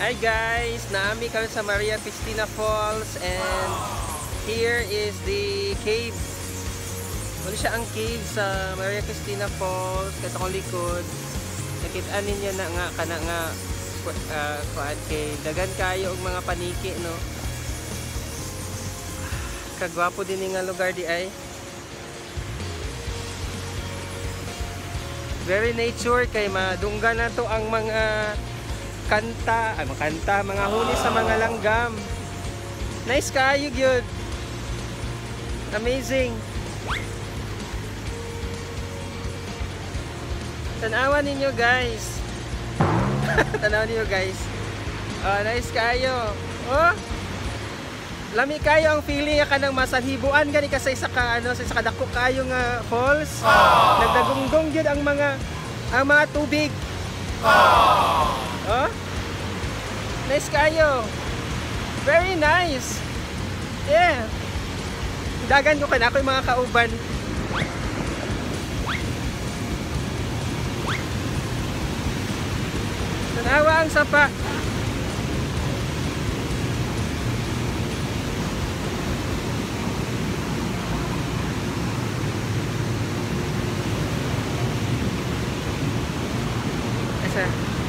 Hi guys, naami kami sa Maria Cristina Falls and here is the cave. Wala siya ang cave sa Maria Cristina Falls kasi akong likod. Nakita ninyo na nga kana nga kuan kay dagan kayo og mga paniki no. Kagwapo din nga lugar di ay. Very nature kay madunggan na to ang mga kanta, mga huni sa mga langgam. Nice kayo gyud. Amazing. Tanawan ninyo guys. Tanawan ninyo guys. Nice kayo. Oh. Lami kayo ang feeling ka ng masanhibuan gani kasi sa sa kadako kayo nga falls. Nagdagungdong gyud ang mga tubig. Oh? Nice kayo. Very nice. Yeah. Dagan ko kana ko yung mga kauban. Tanawa ang sapa. Asa?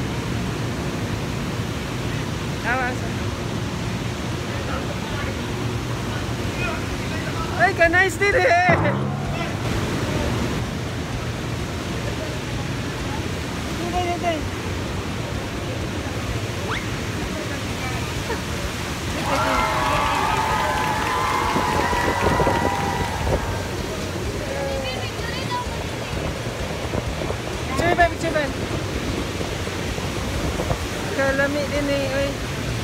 Ay, ka-nice din eh! Hindi. Picture ba? Kalami din eh, oy.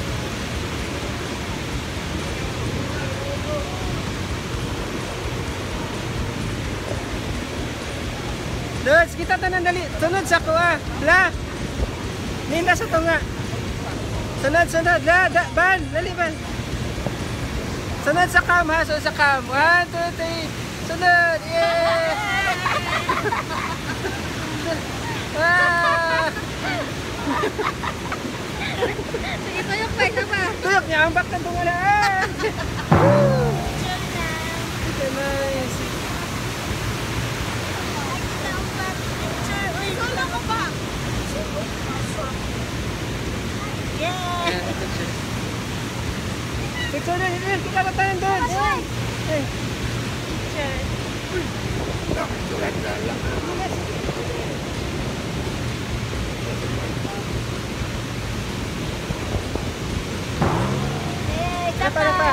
Lods, kita tanan dali. Sunod sa kuha. Bla. Ninda sa tunga. Sunod. Ban. Dali, ban. Sunod sa cam, ha? Sunod sa cam. 1, 2, 3. Sunod. Yeah! Sige, tuyok pa, isa pa. Tuyok niya, ang baktan tunga na. Nice. Picture na, kita ba tayo doon? Apa?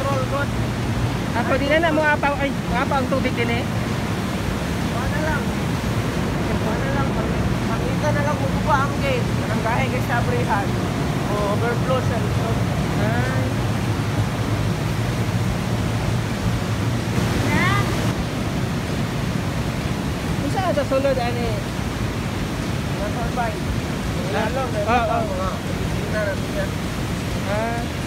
control good. Ako din na mo apaw ay apaw ang tubig din eh. Wala lang. Wala lang. Makita na lang kung ba ang gate. Barangay kay Sabrihan. O overflow sa likod. Ay. Isa sa sulod ani. Naturbine. Lalo, may Oo. mga opisina natin yan. Ah.